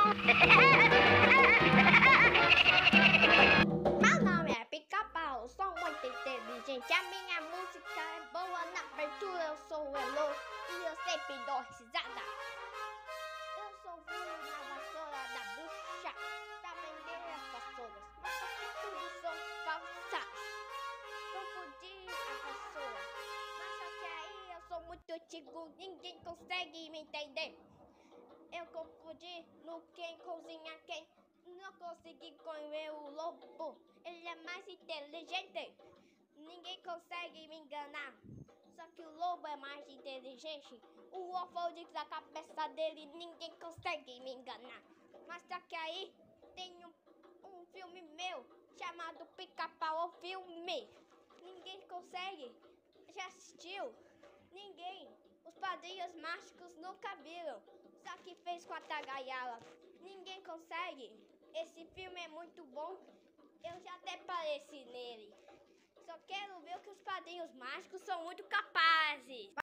Meu nome é Pica-Pau, sou muito inteligente. A minha música é boa na abertura. Eu sou o Elo e eu sempre dou risada. Eu sou o filho na vassoura da bruxa pra vender as vassouras, mas só que tudo são falsas. Confundi a vassoura, mas só que aí eu sou muito antigo, ninguém consegue me entender. Eu confundi no quem cozinha quem. Não consegui comer o lobo, ele é mais inteligente. Ninguém consegue me enganar, só que o lobo é mais inteligente. O ovo diz da cabeça dele, ninguém consegue me enganar. Mas só que aí tem um filme meu chamado Pica-Pau, o filme. Ninguém consegue. Já assistiu? Ninguém. Os Padrinhos Mágicos nunca viram, só que fez com a Tagayala. Ninguém consegue. Esse filme é muito bom. Eu já até apareci nele. Só quero ver que os Padrinhos Mágicos são muito capazes.